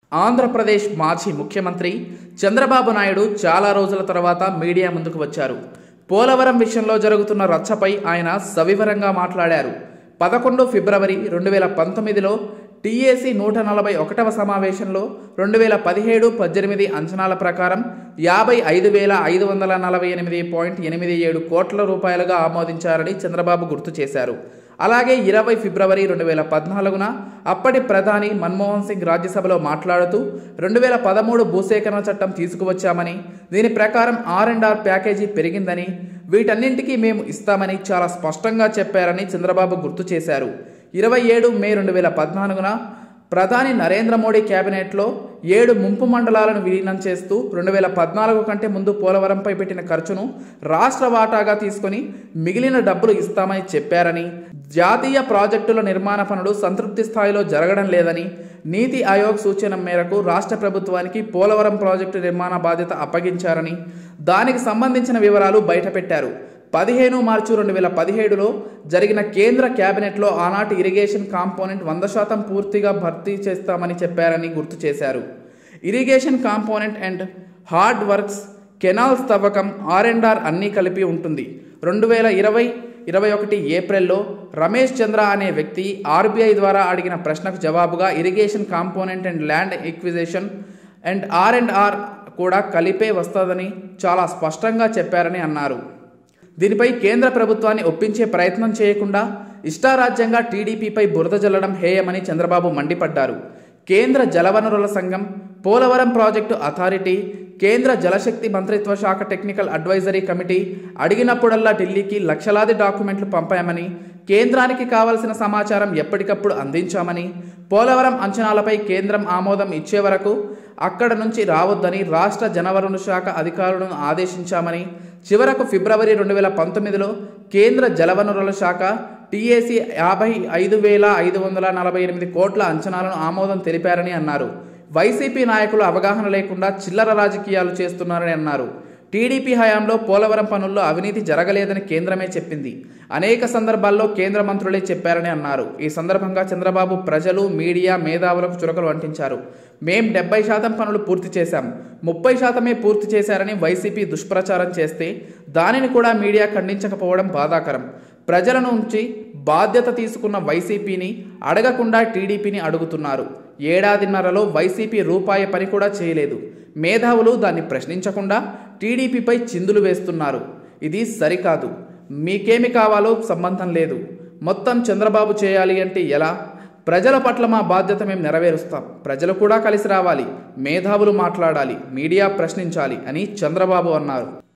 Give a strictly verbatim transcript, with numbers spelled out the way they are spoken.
ఆంధ్రప్రదేశ్ మాజీ ముఖ్యమంత్రి చంద్రబాబు నాయుడు చాలా రోజుల తర్వాత మీడియా ముందుకు వచ్చారు. పోలవరం విషయంలో జరుగుతున్న రచ్చపై ఆయన సవివరంగా మాట్లాడారు. పదకొండు ఫిబ్రవరి రెండు వేల పంతొమ్మిదిలో టీఏసీ నూట నలభై ఒకటవ సమావేశంలో రెండు వేల పదిహేడు పద్దెనిమిది అంచనాల ప్రకారం యాభై ఐదు వేల ఐదు వందల నలభై ఎనిమిది పాయింట్ ఎనిమిది ఏడు కోట్ల రూపాయలుగా ఆమోదించారని చంద్రబాబు గుర్తు చేశారు. అలాగే ఇరవై ఫిబ్రవరి రెండు వేల పద్నాలుగున అప్పటి ప్రధాని మన్మోహన్ సింగ్ రాజ్యసభలో మాట్లాడుతూ రెండు వేల పదమూడు భూసేకరణ చట్టం తీసుకువచ్చామని, దీని ప్రకారం ఆర్ అండ్ ఆర్ ప్యాకేజీ పెరిగిందని, వీటన్నింటికీ మేము ఇస్తామని చాలా స్పష్టంగా చెప్పారని చంద్రబాబు గుర్తు చేశారు. ఇరవై ఏడు మే రెండు వేల పద్నాలుగున ప్రధాని నరేంద్ర మోడీ కేబినెట్లో ఏడు ముంపు మండలాలను విలీనం చేస్తూ రెండు వేల పద్నాలుగు కంటే ముందు పోలవరంపై పెట్టిన ఖర్చును రాష్ట్ర వాటాగా తీసుకొని మిగిలిన డబ్బులు ఇస్తామని చెప్పారని, జాతీయ ప్రాజెక్టుల నిర్మాణ పనులు సంతృప్తి స్థాయిలో జరగడం లేదని, నీతి ఆయోగ్ సూచన మేరకు రాష్ట్ర ప్రభుత్వానికి పోలవరం ప్రాజెక్టు నిర్మాణ బాధ్యత అప్పగించారని, దానికి సంబంధించిన వివరాలు బయటపెట్టారు. పదిహేను మార్చి రెండు వేల పదిహేడులో జరిగిన కేంద్ర కేబినెట్లో ఆనాటి ఇరిగేషన్ కాంపోనెంట్ వంద శాతం పూర్తిగా భర్తీ చేస్తామని చెప్పారని గుర్తు చేశారు. Irrigation component and hard works, canals తవ్వకం, ఆర్ అండ్ ఆర్ అన్నీ కలిపి ఉంటుంది. రెండు వేల ఇరవై ఇరవై ఒకటి ఏప్రిల్లో రమేష్ చంద్ర అనే వ్యక్తి ఆర్బీఐ ద్వారా అడిగిన ప్రశ్నకు జవాబుగా irrigation component and land acquisition and R and R కూడా కలిపే వస్తుందని చాలా స్పష్టంగా చెప్పారని అన్నారు. దీనిపై కేంద్ర ప్రభుత్వాన్ని ఒప్పించే ప్రయత్నం చేయకుండా ఇష్టారాజ్యంగా టీడీపీపై బురద జల్లడం హేయమని చంద్రబాబు మండిపడ్డారు. కేంద్ర జలవనరుల సంఘం, పోలవరం ప్రాజెక్టు అథారిటీ, కేంద్ర జలశక్తి మంత్రిత్వ శాఖ టెక్నికల్ అడ్వైజరీ కమిటీ అడిగినప్పుడల్లా ఢిల్లీకి లక్షలాది డాక్యుమెంట్లు పంపామని, కేంద్రానికి కావలసిన సమాచారం ఎప్పటికప్పుడు అందించామని, పోలవరం అంచనాలపై కేంద్రం ఆమోదం ఇచ్చే వరకు అక్కడ నుంచి రావద్దని రాష్ట్ర జలవనరుల శాఖ అధికారులను ఆదేశించామని, చివరకు ఫిబ్రవరి రెండు వేల పంతొమ్మిదిలో కేంద్ర జలవనరుల శాఖ టీఏసీ యాభై ఐదు వేల ఐదు వందల నలభై ఎనిమిది కోట్ల అంచనాలను ఆమోదం తెలిపారని అన్నారు. వైసీపీ నాయకులు అవగాహన లేకుండా చిల్లర రాజకీయాలు చేస్తున్నారని అన్నారు. టీడీపీ హయాంలో పోలవరం పనుల్లో అవినీతి జరగలేదని కేంద్రమే చెప్పింది. అనేక సందర్భాల్లో కేంద్ర మంత్రులే చెప్పారని అన్నారు. ఈ సందర్భంగా చంద్రబాబు ప్రజలు, మీడియా, మేధావులకు చురకలు అంటించారు. మేం డెబ్బై శాతం పనులు పూర్తి చేశాం, ముప్పై శాతమే పూర్తి చేశారని వైసీపీ దుష్ప్రచారం చేస్తే దానిని కూడా మీడియా ఖండించకపోవడం బాధాకరం. ప్రజల నుంచి బాధ్యత తీసుకున్న వైసీపీని అడగకుండా టీడీపీని అడుగుతున్నారు. ఏడాదిన్నరలో వైసీపీ రూపాయి పని కూడా చేయలేదు. మేధావులు దాన్ని ప్రశ్నించకుండా టీడీపీపై చిందులు వేస్తున్నారు. ఇది సరికాదు. మీకేమి కావాలో సంబంధం లేదు. మొత్తం చంద్రబాబు చేయాలి అంటే ఎలా? ప్రజల పట్ల మా బాధ్యత మేము నెరవేరుస్తాం. ప్రజలు కూడా కలిసి రావాలి, మేధావులు మాట్లాడాలి, మీడియా ప్రశ్నించాలి అని చంద్రబాబు అన్నారు.